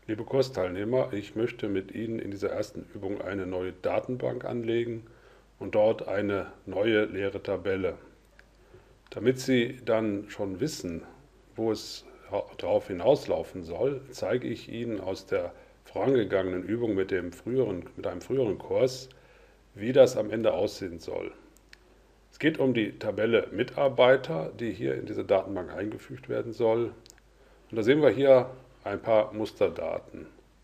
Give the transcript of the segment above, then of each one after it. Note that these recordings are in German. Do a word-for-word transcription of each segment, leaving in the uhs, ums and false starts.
Liebe Kursteilnehmer, ich möchte mit Ihnen in dieser ersten Übung eine neue Datenbank anlegen und dort eine neue leere Tabelle. Damit Sie dann schon wissen, wo es darauf hinauslaufen soll, zeige ich Ihnen aus der vorangegangenen Übung mit, dem früheren, mit einem früheren Kurs, wie das am Ende aussehen soll. Es geht um die Tabelle Mitarbeiter, die hier in diese Datenbank eingefügt werden soll. Und da sehen wir hier ein paar Musterdaten.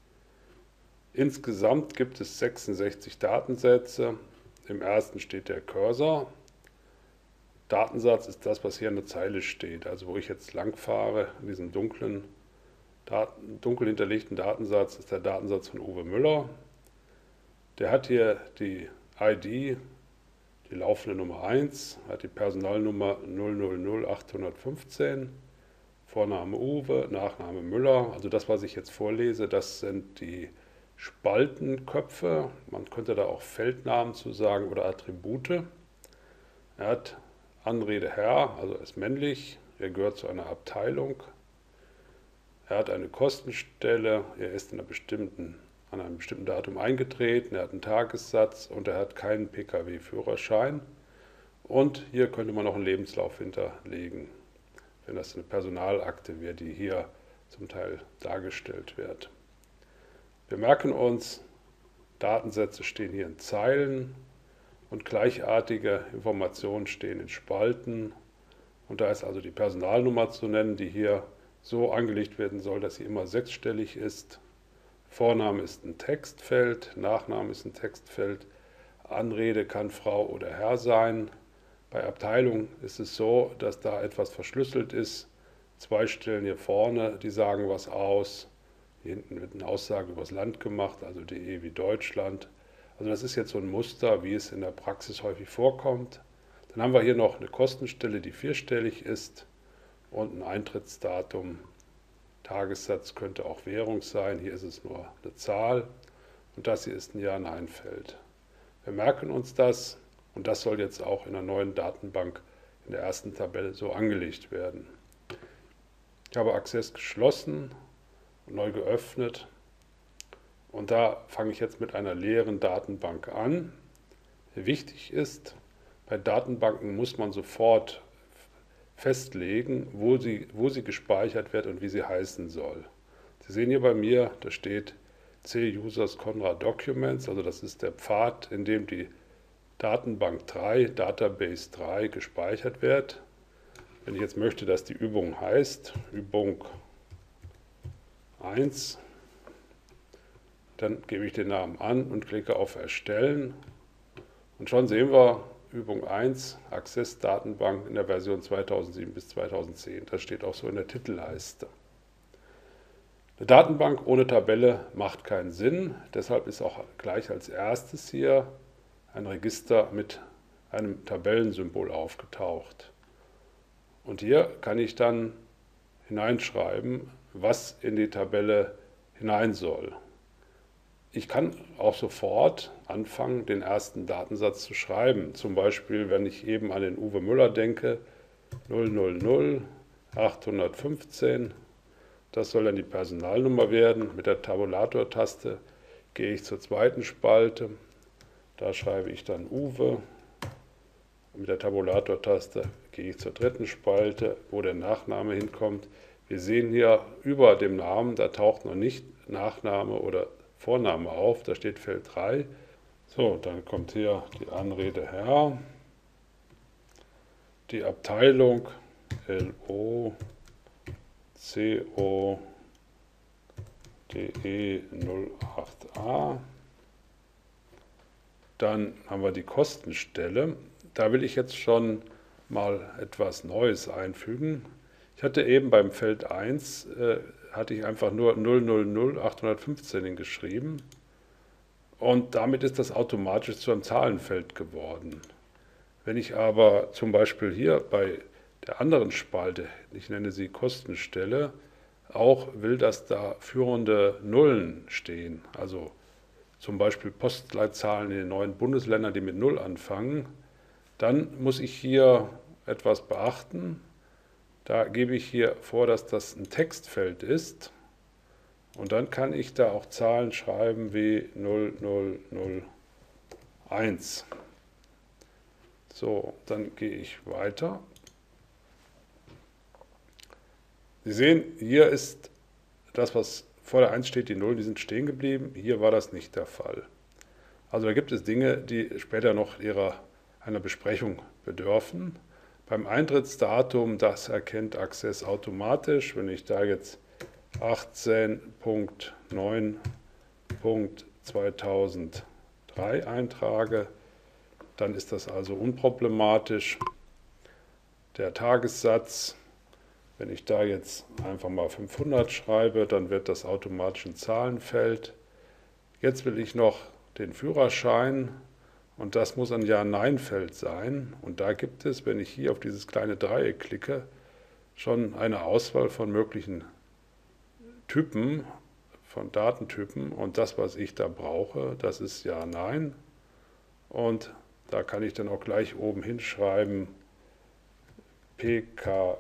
Insgesamt gibt es sechsundsechzig Datensätze. Im ersten steht der Cursor. Datensatz ist das, was hier in der Zeile steht, also wo ich jetzt lang fahre, in diesem dunklen, dunkel hinterlegten Datensatz ist der Datensatz von Uwe Müller. Der hat hier die I D, die laufende Nummer eins, hat die Personalnummer null null null acht eins fünf, Vorname Uwe, Nachname Müller. Also das, was ich jetzt vorlese, das sind die Spaltenköpfe. Man könnte da auch Feldnamen zu sagen oder Attribute. Er hat Anrede Herr, also er ist männlich, er gehört zu einer Abteilung. Er hat eine Kostenstelle, er ist in einer bestimmten, an einem bestimmten Datum eingetreten, er hat einen Tagessatz und er hat keinen P K W-Führerschein. Und hier könnte man noch einen Lebenslauf hinterlegen, wenn das eine Personalakte wäre, die hier zum Teil dargestellt wird. Wir merken uns, Datensätze stehen hier in Zeilen und gleichartige Informationen stehen in Spalten. Und da ist also die Personalnummer zu nennen, die hier so angelegt werden soll, dass sie immer sechsstellig ist. Vorname ist ein Textfeld, Nachname ist ein Textfeld, Anrede kann Frau oder Herr sein. Bei Abteilung ist es so, dass da etwas verschlüsselt ist. Zwei Stellen hier vorne, die sagen was aus. Hier hinten wird eine Aussage über das Land gemacht, also D E wie Deutschland. Also das ist jetzt so ein Muster, wie es in der Praxis häufig vorkommt. Dann haben wir hier noch eine Kostenstelle, die vierstellig ist und ein Eintrittsdatum. Tagessatz könnte auch Währung sein, hier ist es nur eine Zahl und das hier ist ein Ja-Nein-Feld. Wir merken uns das und das soll jetzt auch in der neuen Datenbank in der ersten Tabelle so angelegt werden. Ich habe Access geschlossen und neu geöffnet. Und da fange ich jetzt mit einer leeren Datenbank an. Wichtig ist, bei Datenbanken muss man sofort festlegen, wo sie, wo sie gespeichert wird und wie sie heißen soll. Sie sehen hier bei mir, da steht C-Users Conrad Documents, also das ist der Pfad, in dem die Datenbank drei, Database drei gespeichert wird. Wenn ich jetzt möchte, dass die Übung heißt, Übung eins, dann gebe ich den Namen an und klicke auf Erstellen. Und schon sehen wir Übung eins, Access Datenbank in der Version zweitausendsieben bis zweitausendzehn. Das steht auch so in der Titelleiste. Eine Datenbank ohne Tabelle macht keinen Sinn. Deshalb ist auch gleich als erstes hier ein Register mit einem Tabellensymbol aufgetaucht. Und hier kann ich dann hineinschreiben, was in die Tabelle hinein soll. Ich kann auch sofort anfangen, den ersten Datensatz zu schreiben. Zum Beispiel, wenn ich eben an den Uwe Müller denke, null null null acht eins fünf, das soll dann die Personalnummer werden. Mit der Tabulator-Taste gehe ich zur zweiten Spalte, da schreibe ich dann Uwe. Mit der Tabulator-Taste gehe ich zur dritten Spalte, wo der Nachname hinkommt. Wir sehen hier über dem Namen, da taucht noch nicht Nachname oder Vorname auf, da steht Feld drei. So, dann kommt hier die Anrede Herr, die Abteilung L O C O D E null acht a. Dann haben wir die Kostenstelle. Da will ich jetzt schon mal etwas Neues einfügen. Ich hatte eben beim Feld eins, äh, hatte ich einfach nur null null null acht eins fünf geschrieben und damit ist das automatisch zu einem Zahlenfeld geworden. Wenn ich aber zum Beispiel hier bei der anderen Spalte, ich nenne sie Kostenstelle, auch will, dass da führende Nullen stehen, also zum Beispiel Postleitzahlen in den neuen Bundesländern, die mit Null anfangen, dann muss ich hier etwas beachten. Da gebe ich hier vor, dass das ein Textfeld ist Und dann kann ich da auch Zahlen schreiben wie null null null eins. So, dann gehe ich weiter. Sie sehen, hier ist das, was vor der eins steht, die null, die sind stehen geblieben. Hier war das nicht der Fall. Also da gibt es Dinge, die später noch ihrer, einer Besprechung bedürfen. Beim Eintrittsdatum, das erkennt Access automatisch. Wenn ich da jetzt achtzehn Punkt neun Punkt zweitausenddrei eintrage, dann ist das also unproblematisch. Der Tagessatz, wenn ich da jetzt einfach mal fünfhundert schreibe, dann wird das automatisch ein Zahlenfeld. Jetzt will ich noch den Führerschein und das muss ein Ja-Nein-Feld sein. Und da gibt es, wenn ich hier auf dieses kleine Dreieck klicke, schon eine Auswahl von möglichen Typen, von Datentypen. Und das, was ich da brauche, das ist Ja-Nein. Und da kann ich dann auch gleich oben hinschreiben P K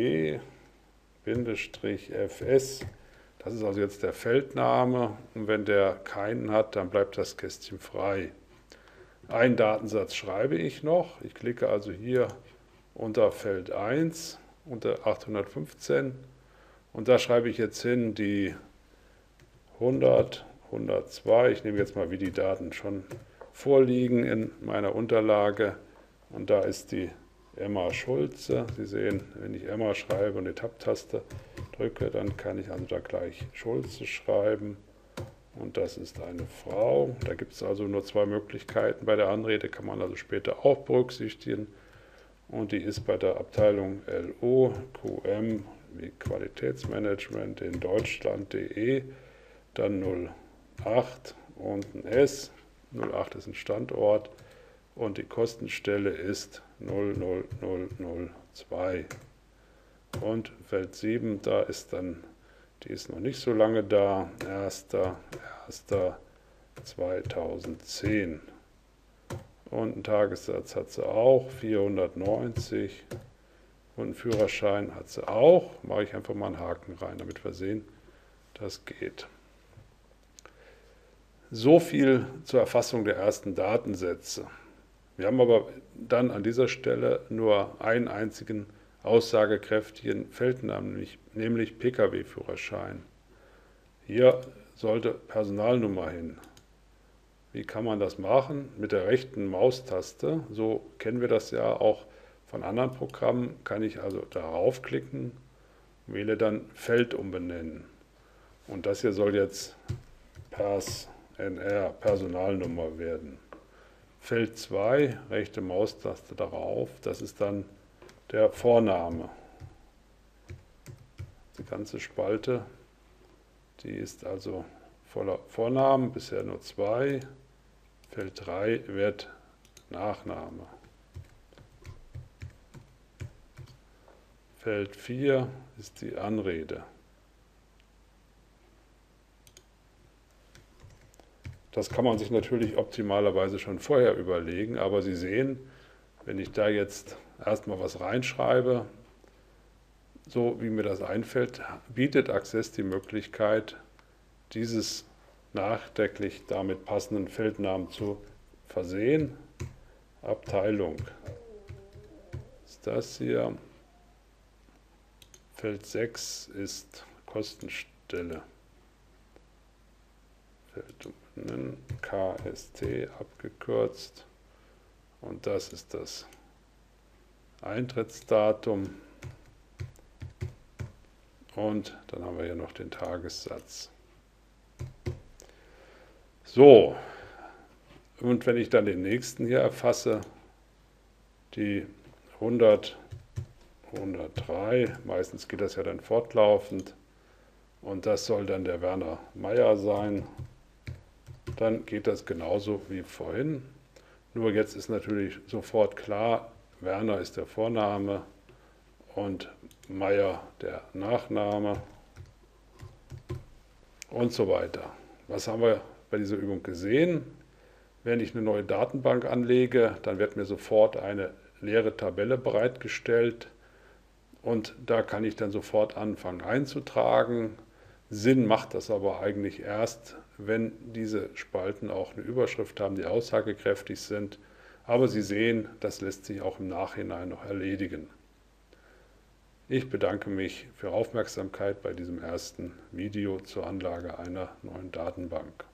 W-F S. Das ist also jetzt der Feldname. Und wenn der keinen hat, dann bleibt das Kästchen frei. Einen Datensatz schreibe ich noch. Ich klicke also hier unter Feld eins, unter achthundertfünfzehn. Und da schreibe ich jetzt hin die hundert, hundertzwei. Ich nehme jetzt mal, wie die Daten schon vorliegen in meiner Unterlage. Und da ist die Emma Schulze. Sie sehen, wenn ich Emma schreibe und die Tab-Taste drücke, dann kann ich also da gleich Schulze schreiben. Und das ist eine Frau. Da gibt es also nur zwei Möglichkeiten. Bei der Anrede kann man also später auch berücksichtigen. Und die ist bei der Abteilung L O Q M wie Qualitätsmanagement in Deutschland.de, dann null acht und ein S. null acht ist ein Standort und die Kostenstelle ist null null null null zwei. Und Feld sieben, da ist dann, die ist noch nicht so lange da, erster erster zweitausendzehn. Und einen Tagessatz hat sie auch, vierhundertneunzig. Und einen Führerschein hat sie auch. Mache ich einfach mal einen Haken rein, damit wir sehen, das geht. So viel zur Erfassung der ersten Datensätze. Wir haben aber dann an dieser Stelle nur einen einzigen aussagekräftigen Feldnamen, nämlich, nämlich P K W-Führerschein. Hier sollte Personalnummer hin. Wie kann man das machen? Mit der rechten Maustaste. So kennen wir das ja auch von anderen Programmen. Kann ich also darauf klicken, wähle dann Feld umbenennen. Und das hier soll jetzt Pers N R, Personalnummer werden. Feld zwei, rechte Maustaste darauf, das ist dann der Vorname. Die ganze Spalte, die ist also voller Vornamen, bisher nur zwei. Feld drei wird Nachname. Feld vier ist die Anrede. Das kann man sich natürlich optimalerweise schon vorher überlegen, aber Sie sehen, wenn ich da jetzt erstmal was reinschreibe, so wie mir das einfällt, bietet Access die Möglichkeit, dieses nachträglich damit passenden Feldnamen zu versehen. Abteilung ist das hier. Feld sechs ist Kostenstelle. Feld K S T abgekürzt. Und das ist das Eintrittsdatum. Und dann haben wir hier noch den Tagessatz. So, und wenn ich dann den nächsten hier erfasse, die hundert, hundertdrei, meistens geht das ja dann fortlaufend, und das soll dann der Werner Meier sein, dann geht das genauso wie vorhin. Nur jetzt ist natürlich sofort klar, Werner ist der Vorname und Meier der Nachname und so weiter. Was haben wir bei dieser Übung gesehen? Wenn ich eine neue Datenbank anlege, dann wird mir sofort eine leere Tabelle bereitgestellt und da kann ich dann sofort anfangen einzutragen. Sinn macht das aber eigentlich erst, wenn diese Spalten auch eine Überschrift haben, die aussagekräftig sind. Aber Sie sehen, das lässt sich auch im Nachhinein noch erledigen. Ich bedanke mich für Aufmerksamkeit bei diesem ersten Video zur Anlage einer neuen Datenbank.